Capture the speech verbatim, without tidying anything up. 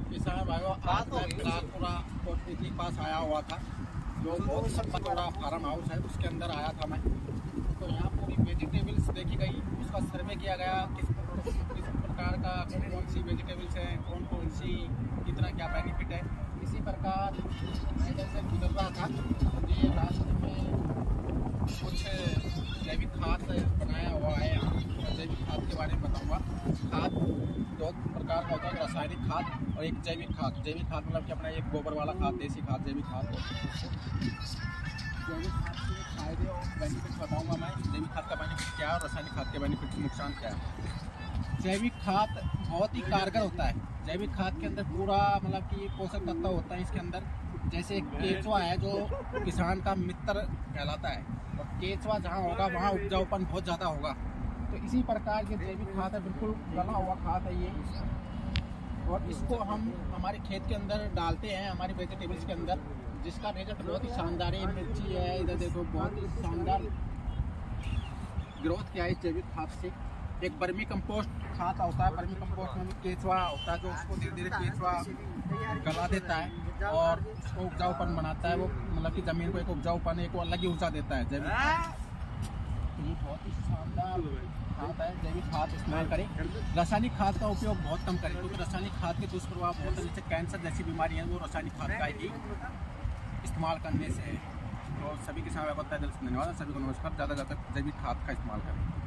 किसान भाइयों, आज मैं लालपुरा कोटली के पास आया हुआ था, जो बहुत बड़ा फार्म हाउस है, उसके अंदर आया था मैं। तो यहाँ पूरी वेजिटेबल्स देखी गई, उसका सर्वे किया गया, किस किस प्रकार का कौन कौन सी वेजिटेबल्स हैं, कौन कौन सी कितना क्या बेनिफिट है। इसी प्रकार मैं जैसे गुजर रहा था, ये रास्ते में कुछ जैविक खाद बनाया हुआ है। यहाँ मैं जैविक खाद के बारे में बताऊँगा। खाद दो प्रकार का होता है, रासायनिक खाद और एक जैविक खाद। जैविक खाद मतलब कि अपना एक गोबर वाला खाद, देसी खाद, जैविक खाद। जैविक खाद के फायदे और बेनिफिट बताऊंगा मैं। जैविक खाद का बेनिफिट क्या है और रासायनिक खाद के बेनिफिट नुकसान क्या है। जैविक खाद बहुत ही कारगर होता है। जैविक खाद के अंदर पूरा मतलब कि पोषक तत्व होता है इसके अंदर। जैसे केचुआ है जो किसान का मित्र कहलाता है, और केचुआ जहाँ होगा वहाँ उपजाऊपन बहुत ज़्यादा होगा। तो इसी प्रकार के जैविक खाद है, बिल्कुल गला हुआ खाद है ये। और इसको हम हमारे खेत के अंदर डालते हैं, हमारी वेजिटेबल्स के अंदर, जिसका रिजल्ट बहुत ही शानदार है। मिर्ची है, इधर देखो, बहुत ही शानदार ग्रोथ किया है जैविक खाद से। एक बर्मी कंपोस्ट खाद होता है, बर्मी कंपोस्ट में केचुआ होता है जो उसको धीरे धीरे केचुआ गला देता है और उसको उपजाऊपन बनाता है। वो मतलब कि ज़मीन को एक उपजाऊपन, एक अलग ही ऊर्जा देता है जैविक खाद। तो ये बहुत ही शानदार खाद है। जैविक खाद इस्तेमाल करें, रासायनिक खाद का उपयोग बहुत कम करें, क्योंकि रासायनिक खाद के दुष्प्रभाव बहुत है। जैसे कैंसर जैसी बीमारी है, वो रासायनिक खाद का ही इस्तेमाल करने से। तो सभी किसान को तहे दिल से धन्यवाद। सभी को नमस्कार। ज़्यादा से ज़्यादा जैविक खाद का इस्तेमाल करें।